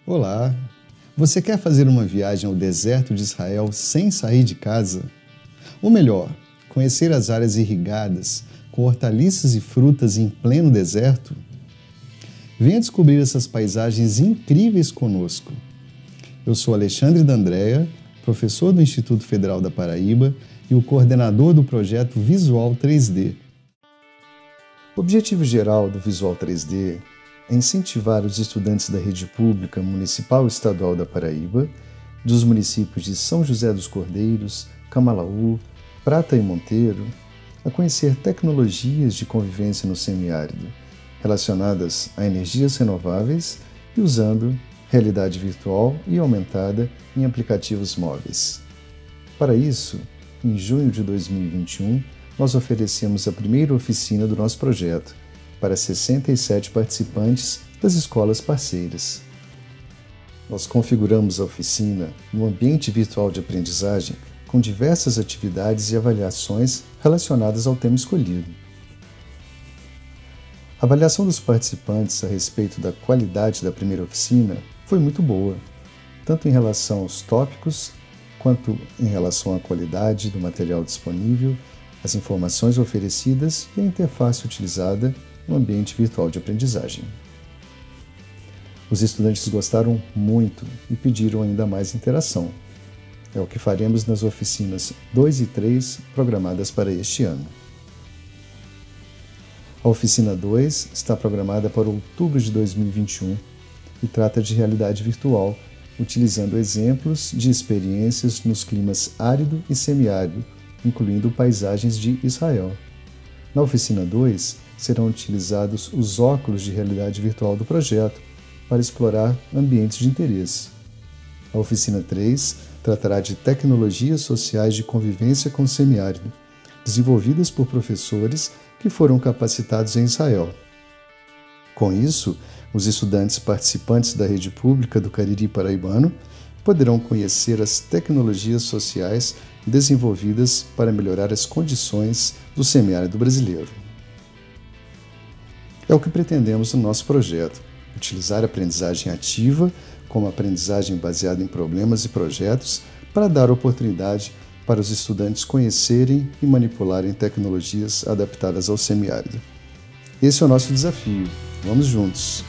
Olá! Você quer fazer uma viagem ao deserto de Israel sem sair de casa? Ou melhor, conhecer as áreas irrigadas com hortaliças e frutas em pleno deserto? Venha descobrir essas paisagens incríveis conosco. Eu sou Alexandre D'Andrea, professor do Instituto Federal da Paraíba e o coordenador do projeto Visual 3D. O objetivo geral do Visual 3D é incentivar os estudantes da rede pública municipal e estadual da Paraíba, dos municípios de São José dos Cordeiros, Camalaú, Prata e Monteiro, a conhecer tecnologias de convivência no semiárido, relacionadas a energias renováveis e usando realidade virtual e aumentada em aplicativos móveis. Para isso, em junho de 2021, nós oferecemos a primeira oficina do nosso projeto para 67 participantes das escolas parceiras. Nós configuramos a oficina num ambiente virtual de aprendizagem com diversas atividades e avaliações relacionadas ao tema escolhido. A avaliação dos participantes a respeito da qualidade da primeira oficina foi muito boa, tanto em relação aos tópicos, quanto em relação à qualidade do material disponível, as informações oferecidas e a interface utilizada no ambiente virtual de aprendizagem. Os estudantes gostaram muito e pediram ainda mais interação. É o que faremos nas oficinas 2 e 3 programadas para este ano. A oficina 2 está programada para outubro de 2021 e trata de realidade virtual, utilizando exemplos de experiências nos climas árido e semiárido, incluindo paisagens de Israel. Na oficina 2, serão utilizados os óculos de realidade virtual do projeto para explorar ambientes de interesse. A oficina 3 tratará de tecnologias sociais de convivência com o semiárido, desenvolvidas por professores que foram capacitados em Israel. Com isso, os estudantes participantes da rede pública do Cariri Paraibano poderão conhecer as tecnologias sociais desenvolvidas para melhorar as condições do semiárido brasileiro. É o que pretendemos no nosso projeto, utilizar a aprendizagem ativa como aprendizagem baseada em problemas e projetos para dar oportunidade para os estudantes conhecerem e manipularem tecnologias adaptadas ao semiárido. Esse é o nosso desafio. Vamos juntos!